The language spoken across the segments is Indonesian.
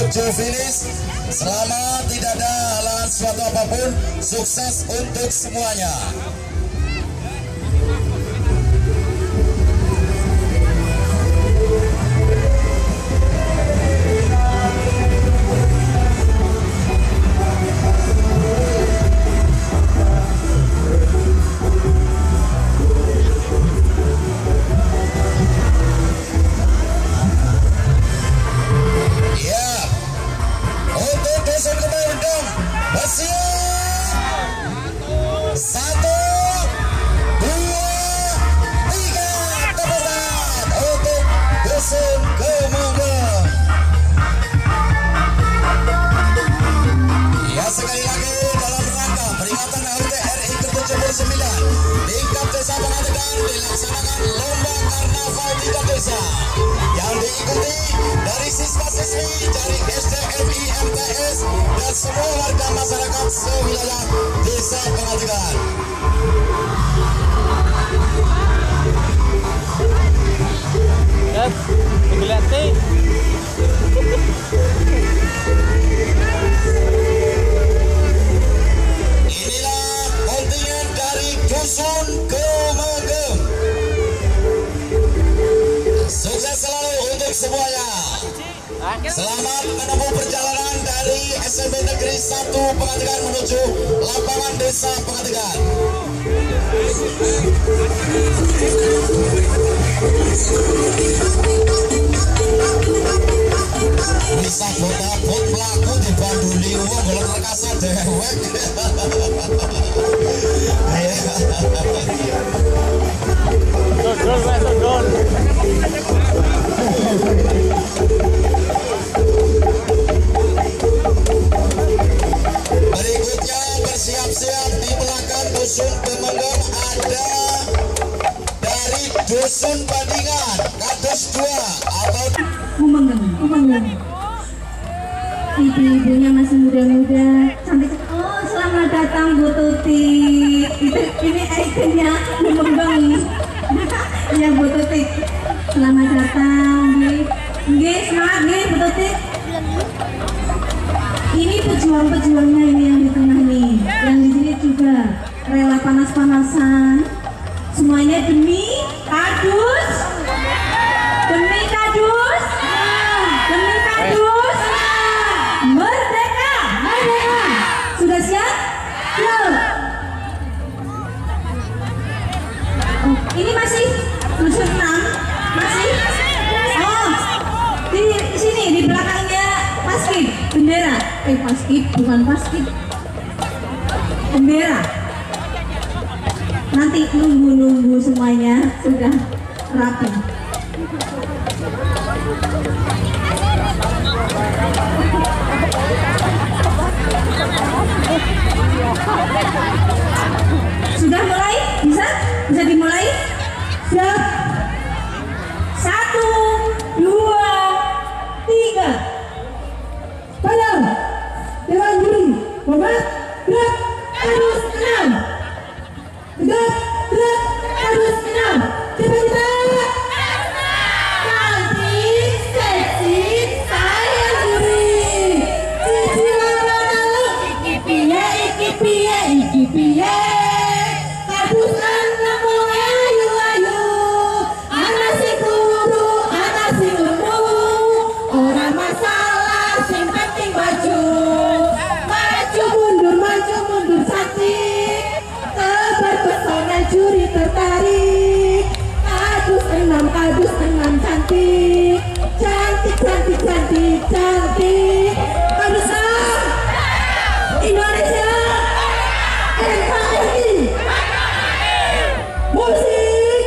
menuju finish. Selamat, tidak ada halangan suatu apapun. Sukses untuk semuanya. Tingkat desa Pengadegan dilaksanakan lomba karnaval tingkat desa yang diikuti dari siswa-siswi dari SDMI MTS dan semua warga masyarakat sewilayah desa Pengadegan. Inilah kontingen dari Dusun Kemegem. Sukses selalu untuk semuanya. Selamat menempuh perjalanan dari SMP Negeri 1 Pengadegan menuju lapangan desa Pengadegan. Bisa bot pelaku dibanduli uang golong rekasa dewek. Berikutnya bersiap-siap di belakang Dusun Kemegem ada dari Dusun Bandingan Kadus 2 atau Kemegem. Ibu-ibunya masih muda-muda, cantik. Oh, selamat datang Bu Tuti. Ini ikonnya Kemegem. Ya Bu Tuti. Selamat datang. Nggih, semangat nggih Bu Tuti. Ini pejuang-pejuangnya ini yang di tengah nih, yang di sini juga rela panas-panasan. Semuanya demi Kadus, demi Kadus, demi Kadus, merdeka, merdeka. Sudah siap? Siap. Oh, ini masih Dusun 6, masih. Oh, di sini di belakangnya Paskib, bendera. Paskib, bukan Paskib. Bendera. Nanti nunggu semuanya sudah rapi. Sudah mulai? Bisa dimulai? Siap. 1, 2, 3. Padam. Dewan juri. Bobat. Gerak. Kadus 6. Tegak. Gerak. Kadus 6. Cepat-cepat. Cantik, seksi, saya juri. Cicilan mana lu? Iki piye, iki piye, iki piye. Kadus 6 mau ayu-ayu. Anak si guru, anak si guru. Orang masalah, sing penting baju. Maju mundur cantik. Terpesona juri tertarik. Kadus 6 cantik. Cantik, cantik, cantik, cantik. Kadus 6 Indonesia NKRI. Musik.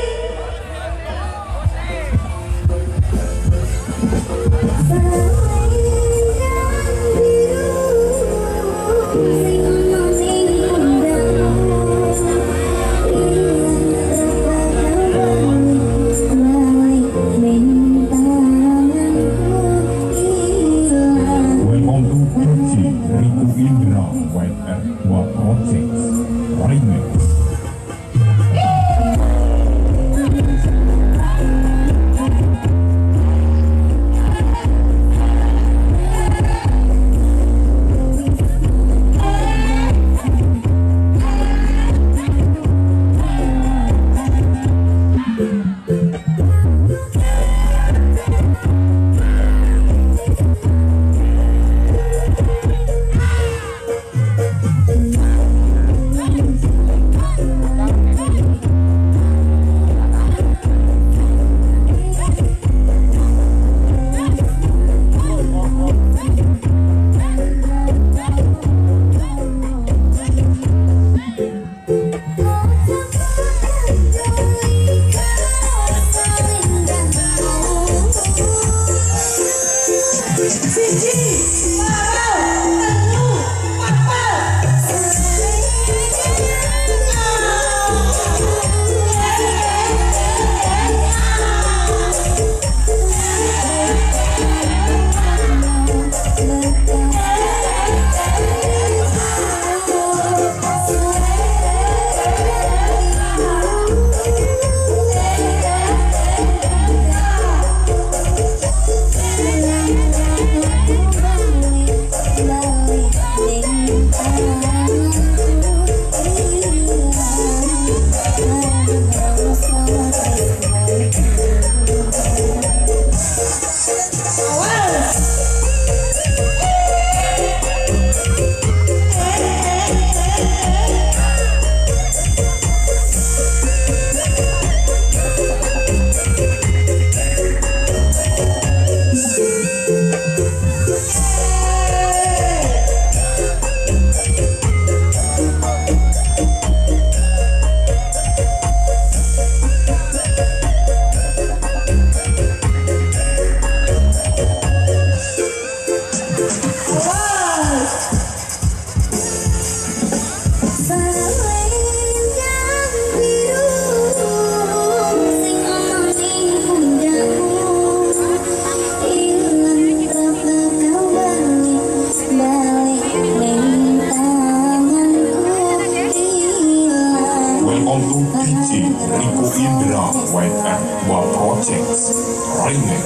Indra White and Wow Projects Remix.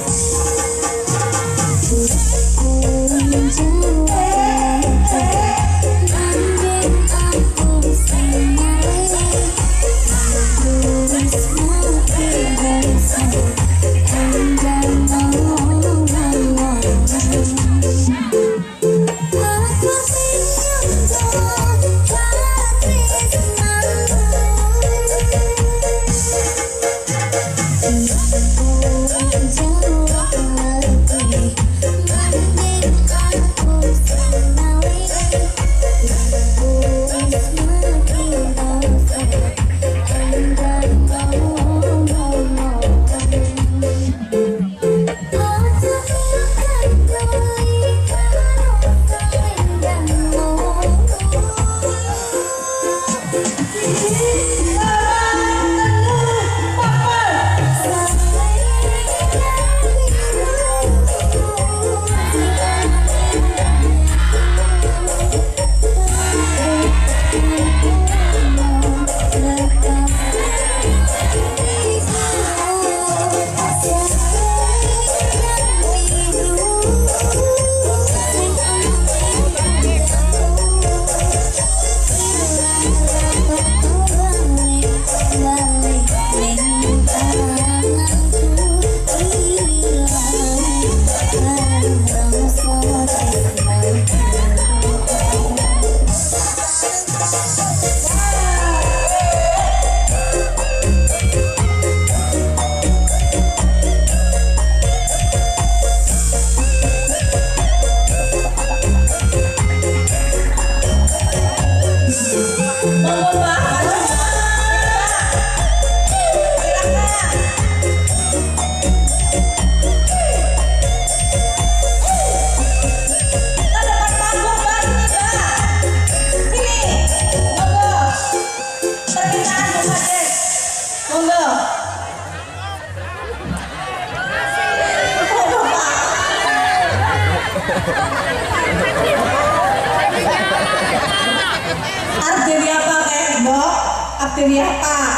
Arep jadi apa kayak Mbok? Arep jadi apa?